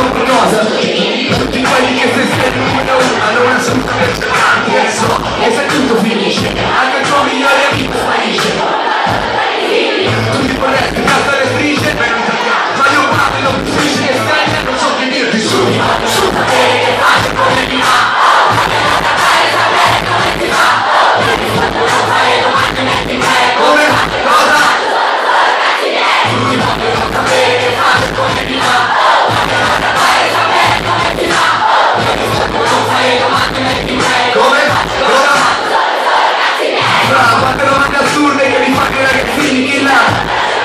dico qualcosa. Tutti quelli che si spendono hanno una assolutamente adesso. E se tutto finisce, anche il tuo migliore amico sparisce. Tutti vorresti cazzo le strisce, ma io parlo, non mi strisce che stai, non so che dirti su. Su, che fate come mi va. Come? Cosa? Tutti vogliono sapere che fate come mi va. Come? Cosa? Bravo, fate domande assurde che mi fanno i ragazzini, chi là?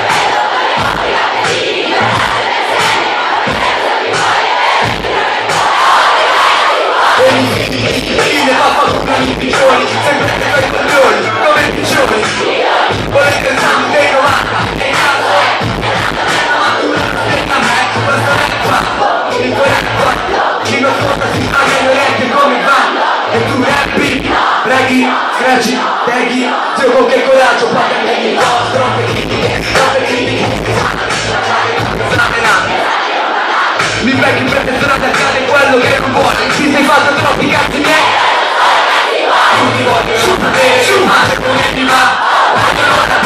Ne fa come i piccioni, sempre che fai coglioni, come i piccioni. Volete il sangue dei 90, e cazzo ma tu non aspetti a me, questo rappa, il tuo rappa, chi non ascolta si paga le orecchie come va. E tu rappi, preghi, scratchi, teghi, gioco che coraggio, paga leghi, troppe critiche, mi becchi per sono attaccare quello che non vuole. Ti sei fatto troppi cazzi miei. Tutti vogliono sapere, ma come mi va.